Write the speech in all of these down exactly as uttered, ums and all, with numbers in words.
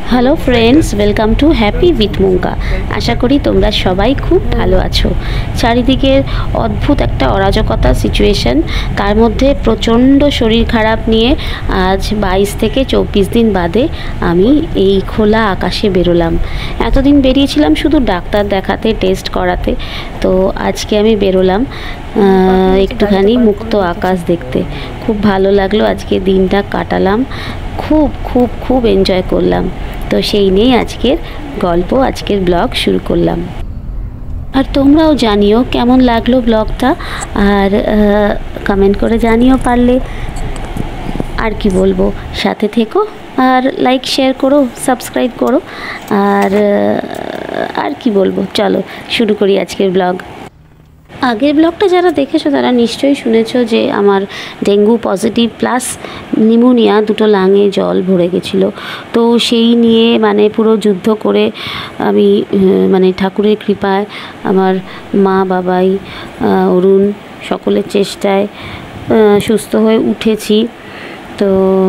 Hello friends, welcome to happy with Munka. আশা করি তোমরা সবাই খুব ভালো আছো। চারিদিকের অদ্ভুত একটা অরাজকতা সিচুয়েশন, তার মধ্যে প্রচণ্ড শরীর খারাপ নিয়ে আজ বাইশ থেকে চব্বিশ দিন বাদে আমি এই খোলা আকাশে বেরোলাম। এতদিন বেরিয়েছিলাম শুধু ডাক্তার দেখাতে, টেস্ট করাতে, তো আজকে আমি বেরোলাম একটুখানি মুক্ত আকাশ দেখতে। খুব ভালো লাগলো, আজকে দিনটা কাটালাম, খুব খুব খুব এনজয় করলাম। তো সেই নিয়েই আজকের গল্প, আজকের ব্লগ শুরু করলাম। আর তোমরাও জানিও কেমন লাগলো ব্লগটা, আর কমেন্ট করে জানিও পারলে। আর কি বলবো, সাথে থেকো আর লাইক শেয়ার করো, সাবস্ক্রাইব করো। আর আর কি বলবো, চলো শুরু করি আজকের ব্লগ। আগের ব্লগটা যারা দেখেছো তারা নিশ্চয়ই শুনেছো যে আমার ডেঙ্গু পজিটিভ প্লাস নিউমোনিয়া, দুটো লাঙে জল ভরে গেছিলো। তো সেই নিয়ে মানে পুরো যুদ্ধ করে আমি মানে ঠাকুরের কৃপায়, আমার মা বাবাই, অরুণ, সকলের চেষ্টায় সুস্থ হয়ে উঠেছি। তো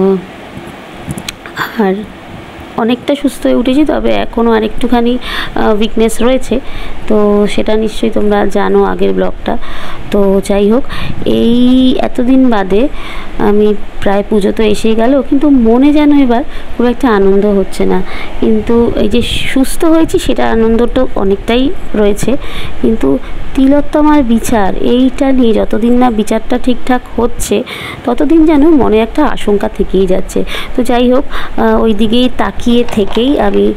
আর অনেকটা সুস্থ হয়ে উঠেছি, তবে এখনও আর একটুখানি উইকনেস রয়েছে। তো সেটা নিশ্চয়ই তোমরা জানো আগের ব্লগটা। তো যাই হোক, এই এতদিন বাদে আমি প্রায় পুজো তো এসেই গেল, কিন্তু মনে যেন এবার খুব একটা আনন্দ হচ্ছে না। কিন্তু এই যে সুস্থ হয়েছি সেটা আনন্দটা অনেকটাই রয়েছে, কিন্তু তিলোত্তমার বিচার এইটা নিয়ে যতদিন না বিচারটা ঠিকঠাক হচ্ছে ততদিন যেন মনে একটা আশঙ্কা থেকেই যাচ্ছে। তো যাই হোক, ওই দিকেই তাকিয়ে থেকেই আমি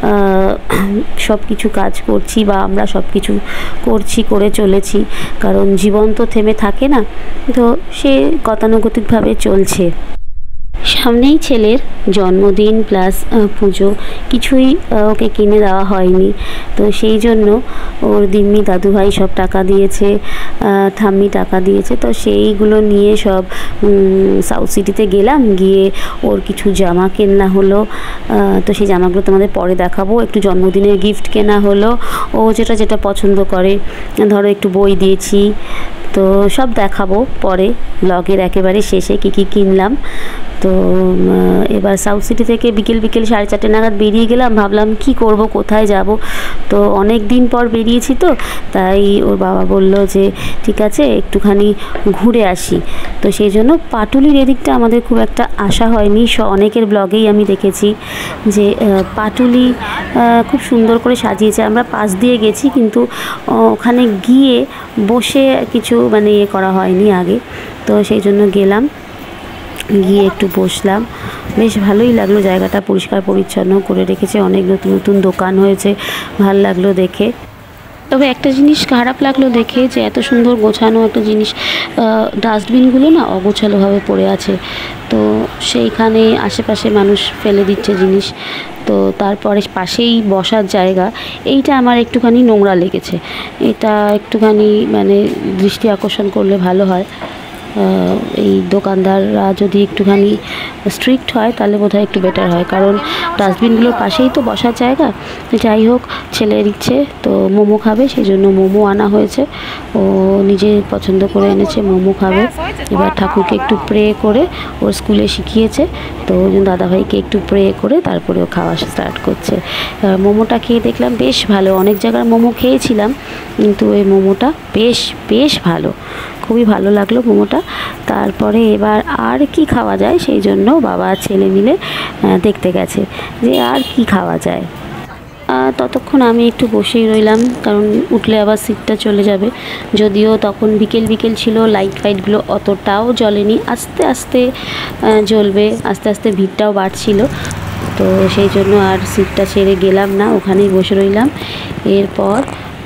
সব কিছু কাজ করছি, বা আমরা সব কিছু করছি, করে চলেছি, কারণ জীবন তো থেমে থাকে না। তো সে গতানুগতিকভাবে চলছে। সামনেই ছেলের জন্মদিন প্লাস পুজো, কিছুই ওকে কিনে দেওয়া হয়নি। তো সেই জন্য ওর দিম্মি দাদুভাই সব টাকা দিয়েছে, ঠাম্মি টাকা দিয়েছে। তো সেইগুলো নিয়ে সব সাউথ সিটিতে গেলাম, গিয়ে ওর কিছু জামা কেনা হলো। তো সেই জামাগুলো তোমাদের পরে দেখাবো। একটু জন্মদিনের গিফট কেনা হলো, ও যেটা যেটা পছন্দ করে, ধরো একটু বই দিয়েছি। তো সব দেখাবো পরে ব্লগের একেবারে শেষে কী কী কিনলাম। তো এবার সাউথ সিটি থেকে বিকেল বিকেল সাড়ে চারটে নাগাদ বেরিয়ে গেলাম। ভাবলাম কি করব, কোথায় যাব। তো অনেক দিন পর বেরিয়েছি, তো তাই ওর বাবা বলল যে ঠিক আছে একটুখানি ঘুরে আসি। তো সেই জন্য পাটুলির এদিকটা আমাদের খুব একটা আসা হয়নি। অনেকের ব্লগেই আমি দেখেছি যে পাটুলি খুব সুন্দর করে সাজিয়েছে। আমরা পাশ দিয়ে গেছি, কিন্তু ওখানে গিয়ে বসে কিছু মানে ইয়ে করা হয়নি আগে। তো সেই জন্য গেলাম, গিয়ে একটু বসলাম। বেশ ভালোই লাগলো, জায়গাটা পরিষ্কার পরিচ্ছন্ন করে রেখেছে, অনেক নতুন নতুন দোকান হয়েছে, ভাল লাগলো দেখে। তবে একটা জিনিস খারাপ লাগলো দেখে, যে এত সুন্দর গোছানো একটা জিনিস, ডাস্টবিনগুলো না অগোছালোভাবে পড়ে আছে। তো সেইখানে আশেপাশে মানুষ ফেলে দিচ্ছে জিনিস। তো তারপরে পাশেই বসার জায়গা, এইটা আমার একটুখানি নোংরা লেগেছে। এটা একটুখানি মানে দৃষ্টি আকর্ষণ করলে ভালো হয়। এই দোকানদাররা যদি একটুখানি স্ট্রিক্ট হয় তাহলে বোধহয় একটু বেটার হয়, কারণ ডাস্টবিনগুলোর পাশেই তো বসার জায়গা। যাই হোক, ছেলের ইচ্ছে তো মোমো খাবে, সেই জন্য মোমো আনা হয়েছে। ও নিজে পছন্দ করে এনেছে, মোমো খাবে। এবার ঠাকুরকে একটু প্রে করে, ওর স্কুলে শিখিয়েছে, তো ওই জন্য দাদাভাইকে একটু প্রে করে তারপরে ও খাওয়া স্টার্ট করছে। মোমোটা খেয়ে দেখলাম বেশ ভালো। অনেক জায়গার মোমো খেয়েছিলাম, কিন্তু এই মোমোটা বেশ বেশ ভালো, খুবই ভালো লাগলো মোমোটা। তারপরে এবার আর কি খাওয়া যায়, সেই জন্য বাবা ছেলে মিলে দেখতে গেছে যে আর কি খাওয়া যায়। ততক্ষণ আমি একটু বসেই রইলাম, কারণ উঠলে আবার সিটটা চলে যাবে। যদিও তখন বিকেল বিকেল ছিল, লাইট ফাইটগুলো অতটাও জ্বলেনি, আস্তে আস্তে জ্বলবে, আস্তে আস্তে ভিড়টাও বাড়ছিল। তো সেই জন্য আর সিটটা ছেড়ে গেলাম না, ওখানেই বসে রইলাম। এরপর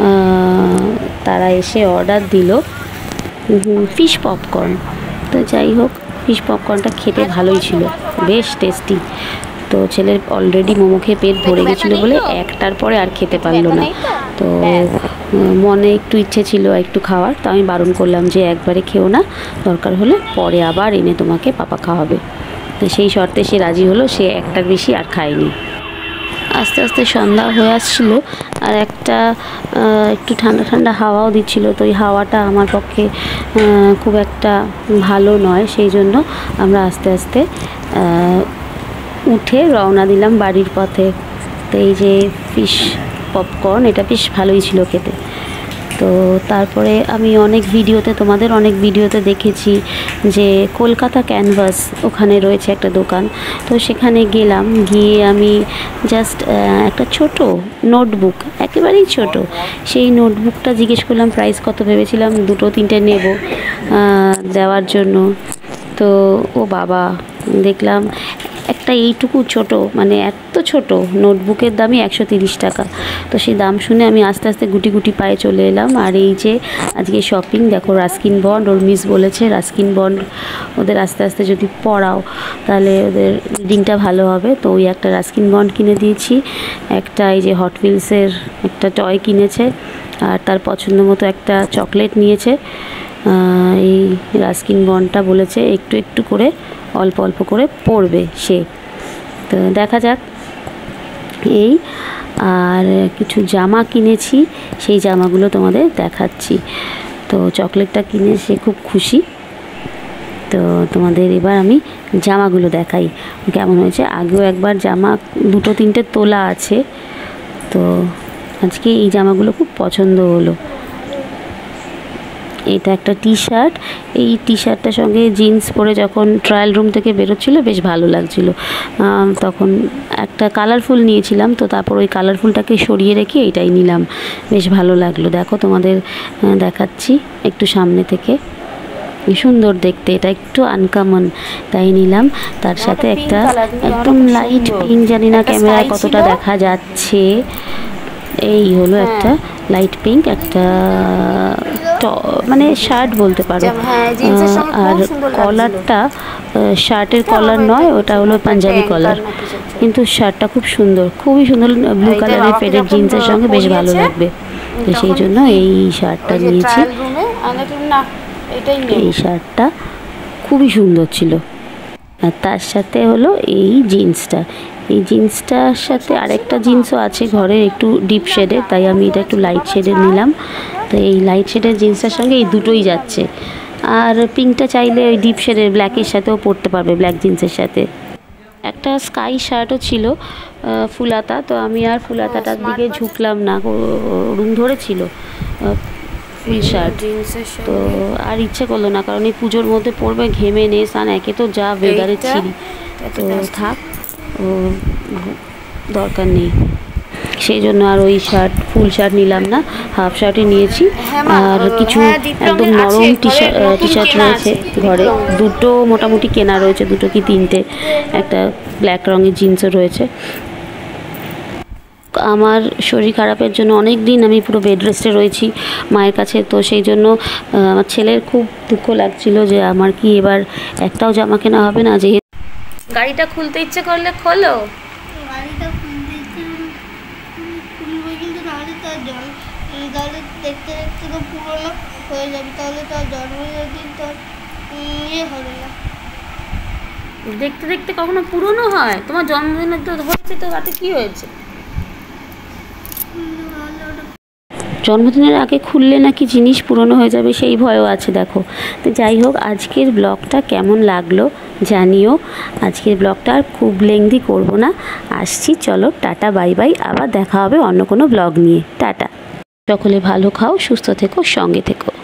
তারা এসে অর্ডার দিল ফিশ পপকর্ন। তো যাই হোক, ফিশ পপকর্নটা খেতে ভালোই ছিল, বেশ টেস্টি। তো ছেলের অলরেডি মোমো খেয়ে পেট ভরে গেছিলো বলে একটার পরে আর খেতে পারলো না। তো মনে একটু ইচ্ছে ছিল একটু খাওয়ার, তো আমি বারণ করলাম যে একবারে খেও না, দরকার হলে পরে আবার এনে তোমাকে পাপা খাওয়াবে। তো সেই শর্তে সে রাজি হলো, সে একটার বেশি আর খায়নি। আস্তে আস্তে সন্ধ্যা হয়ে আসছিলো, আর একটা একটু ঠান্ডা ঠান্ডা হাওয়াও দিচ্ছিল। তো এই হাওয়াটা আমার পক্ষে খুব একটা ভালো নয়, সেই জন্য আমরা আস্তে আস্তে উঠে রওনা দিলাম বাড়ির পথে। তো এই যে ফিশ পপকর্ন, এটা বেশ ভালোই ছিল খেতে। তো তারপরে আমি অনেক ভিডিওতে, তোমাদের অনেক ভিডিওতে দেখেছি যে কলকাতা ক্যানভাস ওখানে রয়েছে একটা দোকান। তো সেখানে গেলাম, গিয়ে আমি জাস্ট একটা ছোট নোটবুক, একেবারেই ছোট, সেই নোটবুকটা জিজ্ঞেস করলাম প্রাইস কত, ভেবেছিলাম দুটো তিনটে নেব দেওয়ার জন্য। তো ও বাবা, দেখলাম একটা এইটুকু ছোট, মানে এত ছোট নোটবুকের দামই একশো তিরিশ টাকা। তো সেই দাম শুনে আমি আস্তে আস্তে গুটি গুটি পায়ে চলে এলাম। আর এই যে আজকে শপিং দেখো, রাস্কিন বন্ড, ওর মিস বলেছে রাস্কিন বন্ড ওদের আস্তে আস্তে যদি পড়াও তাহলে ওদের রিডিংটা ভালো হবে। তো ওই একটা রাস্কিন বন্ড কিনে দিয়েছি, একটা এই যে হট হুইলসের একটা টয় কিনেছে, আর তার পছন্দ মতো একটা চকলেট নিয়েছে। এই রাস্কিন বন্ডটা বলেছে একটু একটু করে অল্প অল্প করে পড়বে সে, তো দেখা যাক। এই আর কিছু জামা কিনেছি, সেই জামাগুলো তোমাদের দেখাচ্ছি। তো চকলেটটা কিনে সে খুব খুশি। তো তোমাদের এবার আমি জামাগুলো দেখাই কেমন হয়েছে। আগেও একবার জামা দুটো তিনটে তোলা আছে, তো আজকে এই জামাগুলো খুব পছন্দ হলো। এটা একটা টি শার্ট, এই টি শার্টটার সঙ্গে জিন্স পরে যখন ট্রায়াল রুম থেকে বেরোচ্ছিলো বেশ ভালো লাগছিল। তখন একটা কালারফুল নিয়েছিলাম, তো তারপর ওই কালারফুলটাকে সরিয়ে রেখে এইটাই নিলাম, বেশ ভালো লাগলো। দেখো তোমাদের দেখাচ্ছি একটু সামনে থেকে, সুন্দর দেখতে, এটা একটু আনকমন তাই নিলাম। তার সাথে একটা একদম লাইট পিঙ্ক, জানি না ক্যামেরায় কতটা দেখা যাচ্ছে, এই হলো একটা লাইট পিঙ্ক একটা মানে শার্ট বলতে পারো। আর কলারটা শার্টের কলার নয়, ওটা হলো পাঞ্জাবি কলার, কিন্তু শার্টটা খুব সুন্দর, খুবই সুন্দর, ব্লু কালারের ফেডেড জিন্সের সঙ্গে বেশ ভালো লাগবে, সেই জন্য এই শার্টটা নিয়েছি। এই শার্টটা খুবই সুন্দর ছিল। আর তার সাথে হলো এই জিন্সটা, এই জিন্সটার সাথে আরেকটা জিন্সও আছে ঘরে একটু ডিপ শেডের, তাই আমি এটা একটু লাইট শেডের নিলাম। তো এই লাইট শেডের জিন্সটার সঙ্গে এই দুটোই যাচ্ছে। আর পিঙ্কটা চাইলে ওই ডিপ শেডের ব্ল্যাকের সাথেও পরতে পারবে, ব্ল্যাক জিন্সের সাথে। একটা স্কাই শার্টও ছিল ফুলাতা, তো আমি আর ফুলাতাটার দিকে ঝুঁকলাম না, রুম ধরেছিল ফুল শার্ট, তো আর ইচ্ছে করলো না, কারণ এই পুজোর মধ্যে পরবে, ঘেমে নে স্নান, একে তো যা ওয়েদারে ছিল, তো থাক, ও দরকার নেই, সেই জন্য আর ওই শার্ট ফুল শার্ট নিলাম না, হাফ শার্টই নিয়েছি। আর কিছু একদম নরম টি শার্ট টি শার্ট রয়েছে ঘরে, দুটো মোটামুটি কেনা রয়েছে, দুটো কি তিনটে, একটা ব্ল্যাক রঙের জিন্সও রয়েছে। আমার শরীর খারাপের জন্য অনেক দিন আমি পুরো বেড রেস্টে রয়েছি মায়ের কাছে, তো সেই জন্য আমার ছেলের খুব দুঃখ লাগছিল যে আমার কি এবার একটাও জামা কেনা হবে না। যে গাড়িটা খুলতে ইচ্ছে করলে খোলো, গাড়িটা খুলতে ইচ্ছে খুলবে, কিন্তু তাহলে তো জল, তাহলে দেখতে দেখতে তো পুরোনো হয়ে যাবে, তাহলে তো আর জন্মদিন তো ইয়ে হবে না। দেখতে দেখতে কখনো পুরনো হয়? তোমার জন্মদিনে তো হচ্ছে, তো তাতে কি হয়েছে? জন্মদিনের আগে খুললে নাকি জিনিস পুরনো হয়ে যাবে, সেই ভয়ও আছে দেখো। তো যাই হোক, আজকের ব্লগটা কেমন লাগলো জানিও। আজকের ব্লগটা আর খুব লেংদি করব না, আসছি, চলো টাটা বাই বাই, আবার দেখা হবে অন্য কোনো ব্লগ নিয়ে। টাটা, সকলে ভালো খাও, সুস্থ থেকো, সঙ্গে থেকো।